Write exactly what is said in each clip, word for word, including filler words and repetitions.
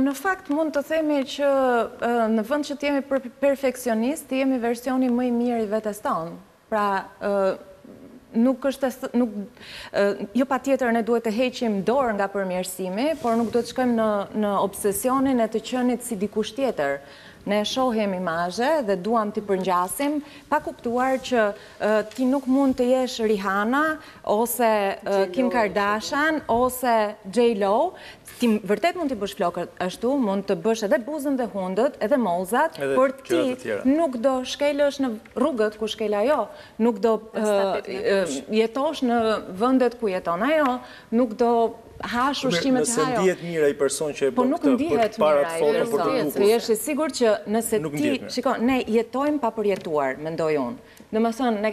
Në fakt mund të themi që në vend që të jemi perfekcionist, të jemi versioni më i mirë i vetes tonë. Pra, nuk është, nuk, jo pa tjetër ne duhet të heqim dorë nga përmirësimi, por nuk duhet të shkojmë në, në obsesionin e të qenit si dikush tjetër. Ne shohim imazhe dhe duam t'i përngjasim, pa kuptuar që uh, ti nuk mund të jesh Rihanna, ose uh, Kim Kardashian, ose J-Lo. Ti vërtet mund t'i bësh flokët ashtu, mund të bësh edhe buzën dhe hundët, edhe mozat, edhe por ti nuk do shkelësh në rrugët ku shkel ajo, nuk do uh, uh, jetosh në vendet ku jeton ajo, nuk do hash ushqimet e ajo. Nëse ndihet mira i person që e po bën nuk këtë ndihet për para mira të foto për të dukur. Ti je sigur që nëse ti, shiko, ne jetojmë pa përjetuar, mendoj unë. Domethënë, ne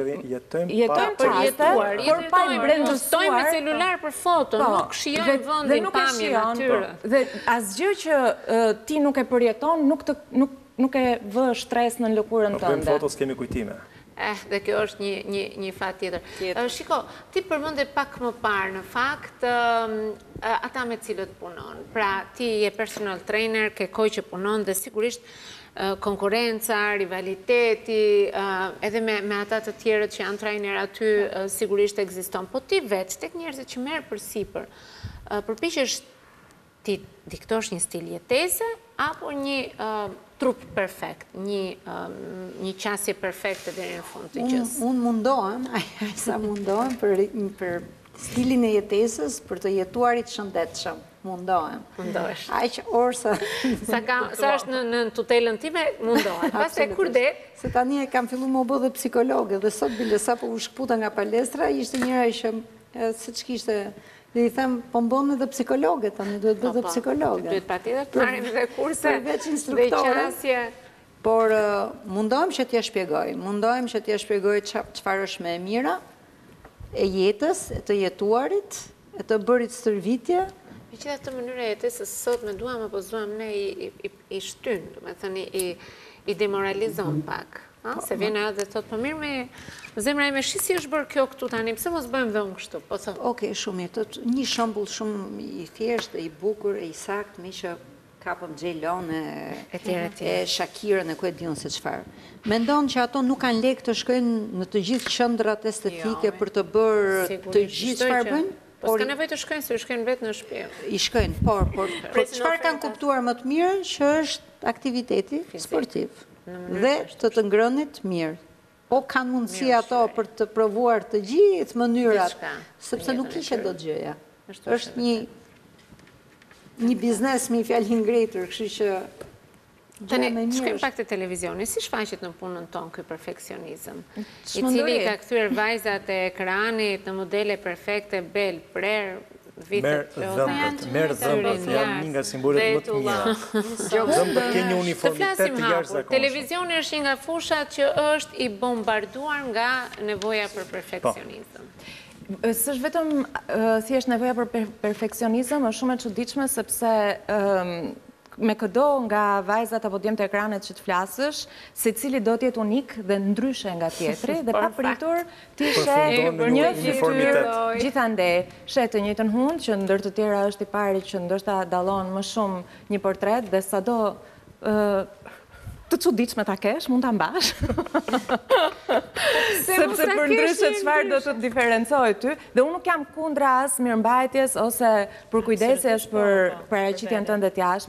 jetojmë pa përjetuar, por pa i brendësuar. Stojmë me celular për foto, nuk shijojmë vendin, pamjen atyre. Dhe asgjë që ti nuk e përjeton, nuk të nuk nuk e vë stres në lëkurën tënde. Po bëjmë foto, s'kemi kujtime. Eh, dhe kjo është një, një, një fat tjetër. Uh, shiko, ti përmënde pak më parë, në fakt, uh, uh, ata me cilët punon. Pra, ti je personal trainer, ke koj që punon dhe sigurisht uh, konkurenca, rivaliteti, uh, edhe me, me ata të tjerët që janë trainer aty, uh, sigurisht ekziston. Po ti vetë, tek njerëzit që merë për sipër, uh, përpiqesh ti diktosh një stil jetese, apo një uh, trup perfekt, një, um, një qasje perfekte deri në fund të gjës? Unë un mundohem, sa mundohem për, për stilin e jetesës, për të jetuarit shëndetshëm. Mundohem. Mundohesh. Aq orë sa... sa, ka, sa është në, në tutelën time, mundohem. Pas e kur det... Se tani e kam fillu më bë dhe psikologe, dhe sot bile sa po u shkputa nga palestra, ishte njëra që, se që kishte... Dhe i them, po mbon edhe psikologe, tani duhet bëhet dhe psikologe. Duhet pa tjetër të marim dhe kurse përveç instruktore. Por mundohem që t'ja shpjegoj, mundohem që t'ja shpjegoj çfarë është më e mira, e jetës, e të jetuarit, e të bërit stërvitje. Me që të mënyre e jetës, sot me duam apo zuam ne i, i, i shtyn, me thëni i, i demoralizon pak. A, se vjen e dhe thot, po mirë me zemra e me shi si është bërë kjo këtu tani, pëse mos bëjmë dhe unë kështu, po thot. Oke, shumë mirë, një shembull shumë i thjesht, i bukur, e i sakt, me që kapëm J-Lo e, e Shakirën e ku e diun se çfarë. Mendon që ato nuk kanë lekë të shkojnë në të gjithë qendrat estetike jo, për të bërë të gjithë çfarë bëjnë? Po s'ka nevojë të shkojnë, se u shkojnë vetë në shtëpi. I shkojnë, por, por, por çfarë kanë kuptuar më të mirë që është aktiviteti sportiv dhe të të ngrënit mirë. Po kanë mundësi ato për të provuar të gjithë mënyrat, sepse nuk ishe do të gjëja. Është një një biznes me fjalë ngretur, kështu që tani shkojmë pak te televizioni, si shfaqet në punën tonë ky perfeksionizëm, i cili ka kthyer vajzat e ekranit në modele perfekte, bel, prer, Merë dhëmbët, merë dhëmbët, janë një nga simbolet më të mira. Dhëmbët ke një uniformitet të jashtëzakonshëm. Televizioni është një nga fushat që është i bombarduar nga nevoja për perfeksionizëm. S'është vetëm thjesht nevoja për perfeksionizëm, është shumë e çuditshme sepse me këdo nga vajzat apo djemtë ekranet që të flasësh, secili do të jetë unik dhe ndryshe nga tjetri dhe pa pritur ti sheh një fytyrë gjithandej, sheh të njëjtën hund që ndër të tjera është i pari që ndoshta dallon më shumë një portret dhe sado të çuditshme ta kesh, mund ta mbash. Sepse për ndryshe çfarë do të diferencojë ty, dhe unë nuk jam kundra as mirëmbajtjes ose përkujdesjes për paraqitjen tënde të jashtme.